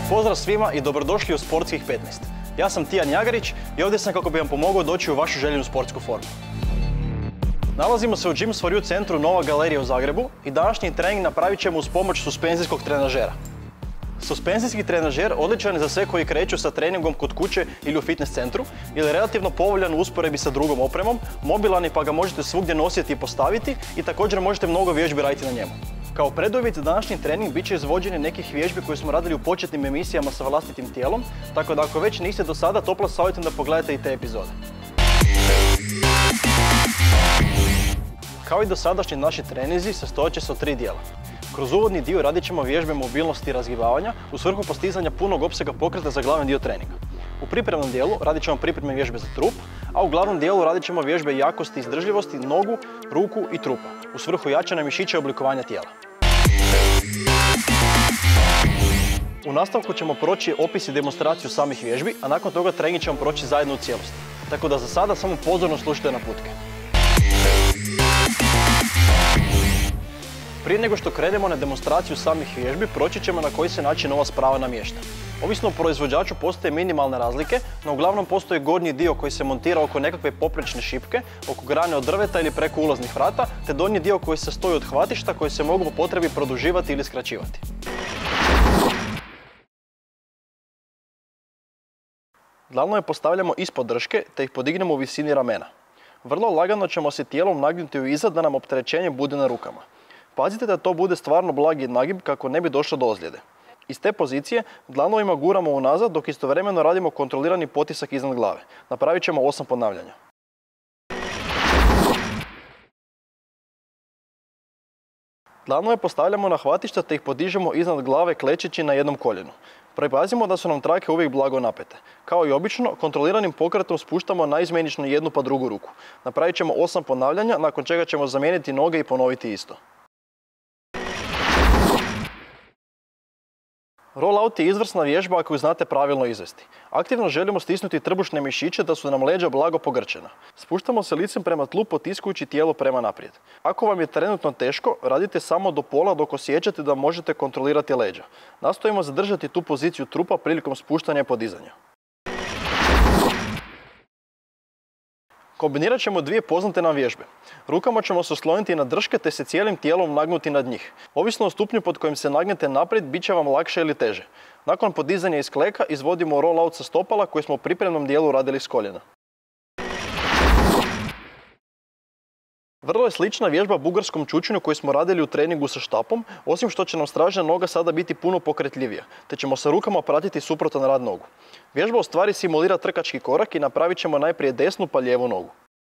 Pozdrav svima i dobrodošli u Sportskih 15. Ja sam Tijan Jagarić i ovdje sam kako bi vam pomogao doći u vašu željenu sportsku formu. Nalazimo se u Gyms for You centru Nova Galerija u Zagrebu i današnji trening napravit ćemo uz pomoć suspenzijskog trenažera. Suspenzijski trenažer odličan je za sve koji kreću sa treningom kod kuće ili u fitness centru ili je relativno povoljan u usporedbi sa drugom opremom, mobilan je pa ga možete svugdje nositi i postaviti i također možete mnogo vježbi raditi na njemu. Kao preduvjet za današnji trening bit će izvođenje nekih vježbi koje smo radili u početnim emisijama sa vlastitim tijelom, tako da ako već niste do sada, toplo savjetujem da pogledate i te epizode. Kao i dosadašnji naši treninzi, sastojat će se od 3 dijela. Kroz uvodni dio radit ćemo vježbe mobilnosti i razgibavanja u svrhu postizanja punog opsega pokreta za glavni dio treninga. U pripremnom dijelu radit ćemo pripremne vježbe za trup, a u glavnom dijelu radit ćemo vježbe jakosti i izdržljivosti nogu, ruku i trupa u svrhu jačanja mišića i oblikovanja tijela. U nastavku ćemo proći opis i demonstraciju samih vježbi, a nakon toga trening ćemo proći zajedno u cijelosti. Tako da za sada samo pozorno slušajte naputke. Prije nego što krenemo na demonstraciju samih vježbi, proći ćemo na koji se način ova sprava namješta. Ovisno o proizvođaču postoje minimalne razlike, no uglavnom postoji gornji dio koji se montira oko nekakve poprečne šipke, oko grane od drveta ili preko ulaznih vrata, te donji dio koji se sastoji od hvatišta koji se mogu po potrebi produživati ili skraćivati. Dlanove postavljamo ispod drške te ih podignemo u visini ramena. Vrlo lagano ćemo se tijelom nagnuti u iza da nam opterećenje bude na rukama. Pazite da to bude stvarno blagi nagib kako ne bi došlo do ozljede. Iz te pozicije dlanovima guramo unazad dok istovremeno radimo kontrolirani potisak iznad glave. Napravit ćemo 8 ponavljanja. Dlanove postavljamo na hvatišta te ih podižemo iznad glave klečeći na jednom koljenu. Pripazimo da su nam trake uvijek blago napete. Kao i obično, kontroliranim pokretom spuštamo naizmjenično jednu pa drugu ruku. Napravit ćemo 8 ponavljanja, nakon čega ćemo zamijeniti noge i ponoviti isto. Rollout je izvrsna vježba ako ju znate pravilno izvesti. Aktivno želimo stisnuti trbušne mišiće da su nam leđa blago pogrčena. Spuštamo se licem prema tlu potiskujući tijelo prema naprijed. Ako vam je trenutno teško, radite samo do pola dok osjećate da možete kontrolirati leđa. Nastojimo zadržati tu poziciju trupa prilikom spuštanja i podizanja. Kombinirat ćemo 2 poznate nam vježbe. Rukama ćemo se osloniti na drške te se cijelim tijelom nagnuti nad njih. Ovisno o stupnju pod kojim se nagnete naprijed, bit će vam lakše ili teže. Nakon podizanja iz kleka izvodimo rollout sa stopala koji smo u pripremnom dijelu radili s koljena. Vrlo je slična vježba bugarskom čučnju koju smo radili u treningu sa štapom, osim što će nam stražna noga sada biti puno pokretljivija, te ćemo sa rukama pratiti suprotan rad nogu. Vježba u stvari simulira trkački korak i napravit ćemo najprije desnu pa lijevu nogu.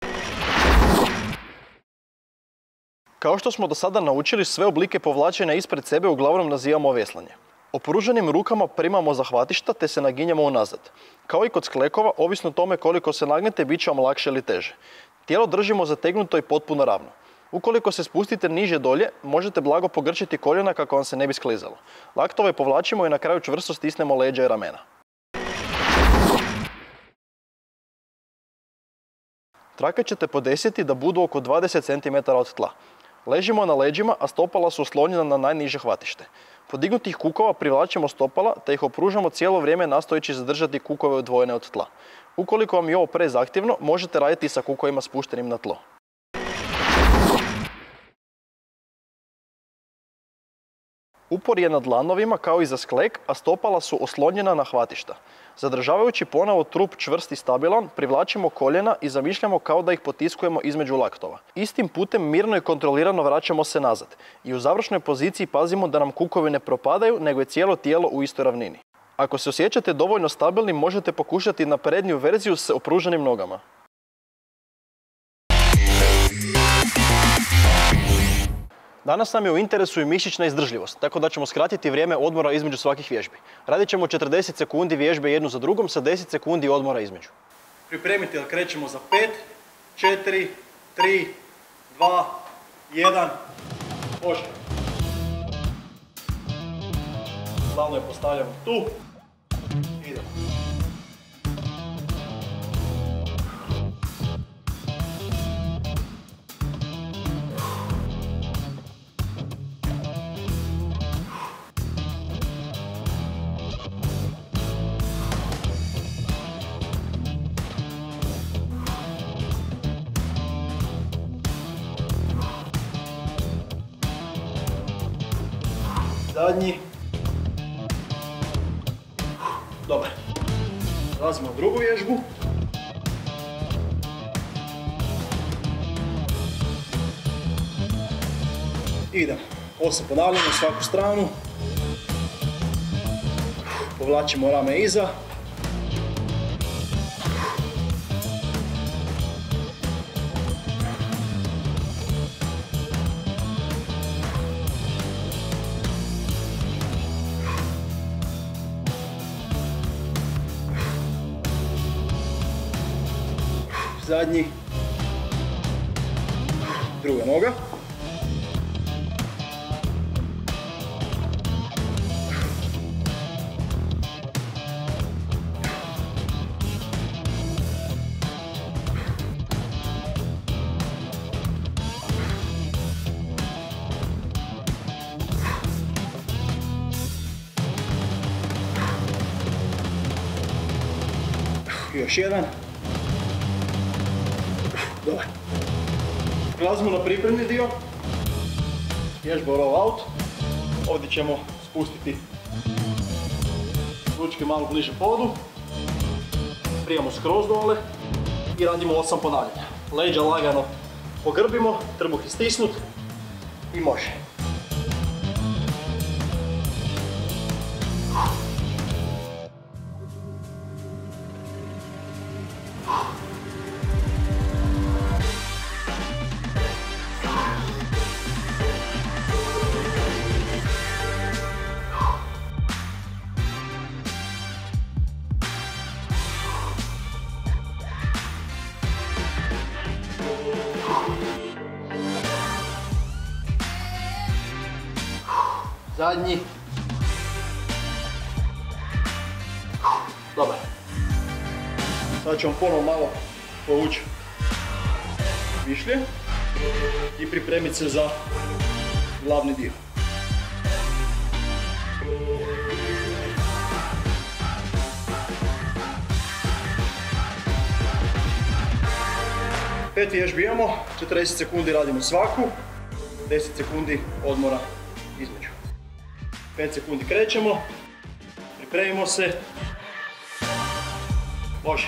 Kao što smo do sada naučili, sve oblike povlačenja ispred sebe uglavnom nazivamo veslanje. Opruženim rukama primamo za hvatišta te se naginjemo unazad. Kao i kod sklekova, ovisno o tome koliko se nagnete, bit će vam lakše ili teže. Tijelo držimo zategnuto i potpuno ravno. Ukoliko se spustite niže dolje, možete blago pogrčiti koljena kako vam se ne bi sklizalo. Laktove povlačimo i na kraju čvrsto stisnemo leđa i ramena. Trake ćete podesiti da budu oko 20 cm od tla. Ležimo na leđima, a stopala su oslonjena na najniže hvatište. Podignutih kukova privlačimo stopala te ih opružamo cijelo vrijeme nastojeći zadržati kukove odvojene od tla. Ukoliko vam je ovo prezahtjevno, možete raditi sa kukovima spuštenim na tlo. Upor je na dlanovima kao i za sklek, a stopala su oslonjena na hvatišta. Zadržavajući ponovo trup čvrst i stabilan, privlačimo koljena i zamišljamo kao da ih potiskujemo između laktova. Istim putem mirno i kontrolirano vraćamo se nazad i u završnoj poziciji pazimo da nam kukovi ne propadaju, nego je cijelo tijelo u istoj ravnini. Ako se osjećate dovoljno stabilnim, možete pokušati na prednju verziju s opruženim nogama. Danas nam je u interesu i mišićna izdržljivost, tako da ćemo skratiti vrijeme odmora između svakih vježbi. Radit ćemo 40 sekundi vježbe jednu za drugom sa 10 sekundi odmora između. Pripremite jer krećemo za 5, 4, 3, 2, 1, može. Dlanove postavljamo tu, idemo. Zadnji. Dobar. Prelazimo u drugu vježbu. Idemo. 8 ponavljanja u svaku stranu. Povlačimo rame iza. Zadnji. Druga noga. Još jedan. Dobar. Prelazimo na pripremni dio. Vježba roll out. Ovdje ćemo spustiti ručke malo bliže podu. Prijemo skroz dole i radimo 8 ponavljanja. Leđa lagano pogrbimo, trbuh je stisnut i može. Zadnji. Dobar. Sad ćemo ponovno malo povući višlje i pripremiti se za glavni dio. Pet vježbi imamo, 40 sekundi radimo svaku, 10 sekundi odmora između. 5 sekundi krećemo, pripremimo se, može.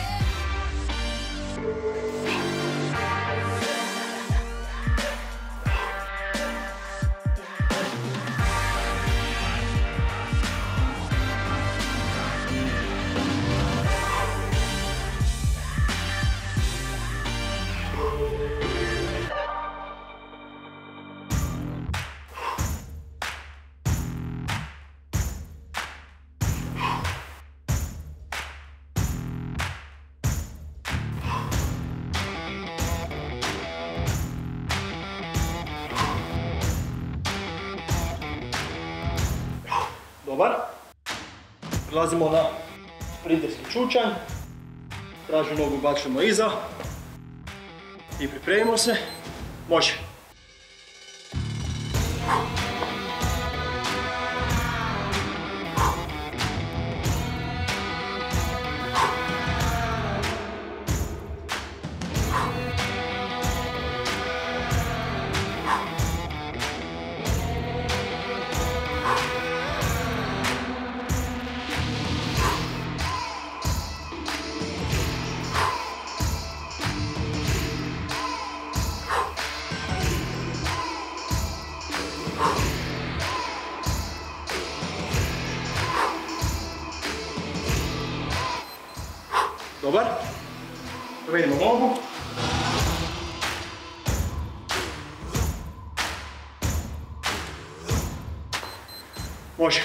Dobar. Prelazimo na sprinterski čučanj. Tražnu nogu bacimo iza. I pripremimo se. Može. Dobar. Provedimo nogu. Može.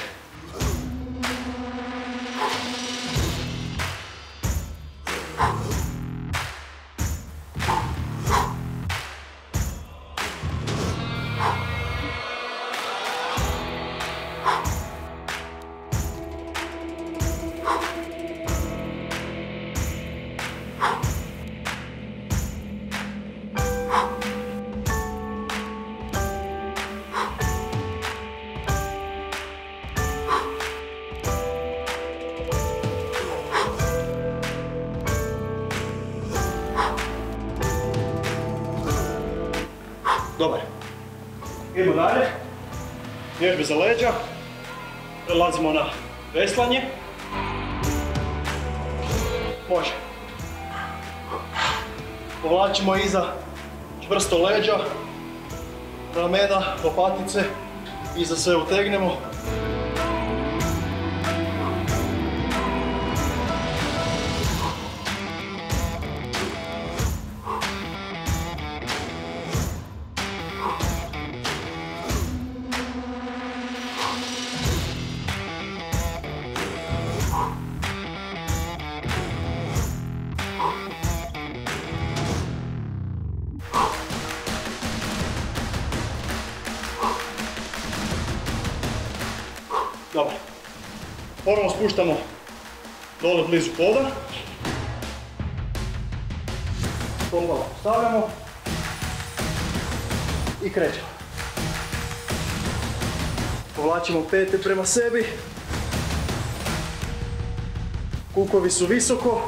Dobar. Idemo dalje. vježbe za leđa. Prelazimo na veslanje. Može. Povlačimo iza čvrsto leđa, ramena, lopatice, iza sve utegnemo. Dobro. Ponovno spuštamo dole blizu poda. Stopala stavljamo. I krećemo. Povlačimo pete prema sebi. Kukovi su visoko.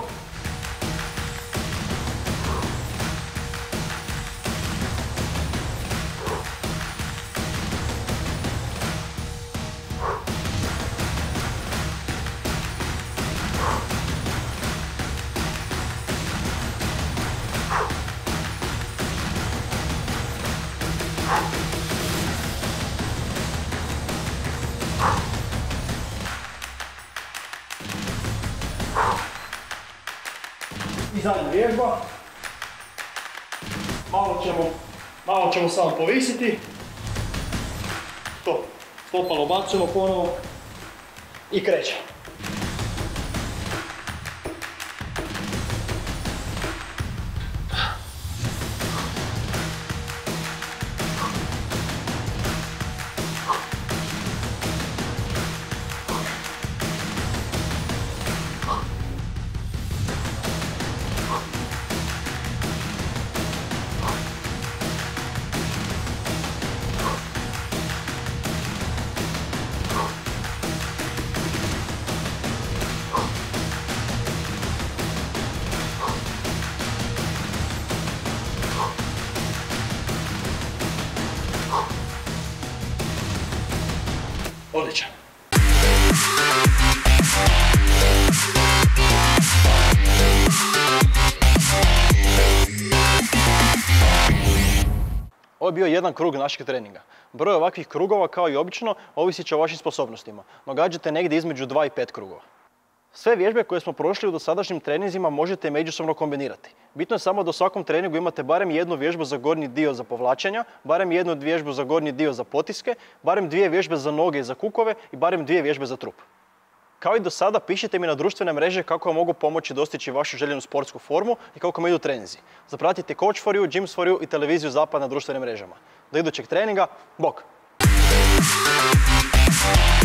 I zadnja vježba. Malo ćemo samo povisiti. To, stopalo bacimo ponovo i krećemo. Odličan. Ovo je bio jedan krug našeg treninga. Broj ovakvih krugova, kao i obično, ovisit će o vašim sposobnostima, no gađate negdje između 2 i 5 krugova. Sve vježbe koje smo prošli u dosadašnjim treninzima možete međusobno kombinirati. Bitno je samo da u svakom treningu imate barem jednu vježbu za gornji dio za povlačenja, barem jednu vježbu za gornji dio za potiske, barem 2 vježbe za noge i za kukove i barem 2 vježbe za trup. Kao i do sada, pišite mi na društvene mreže kako vam mogu pomoći dostići vašu željenu sportsku formu i kako vam idu treninzi. Zapratite Coach4u, Gyms4u i televiziju Zapad na društvenim mrežama. Do idućeg treninga, bok!